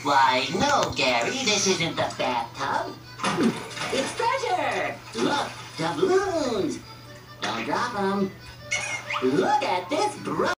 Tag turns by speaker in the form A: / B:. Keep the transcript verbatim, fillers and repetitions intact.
A: Why, no, Gary, this isn't the bathtub. It's treasure! Look, doubloons! Don't drop them. Look at this bro.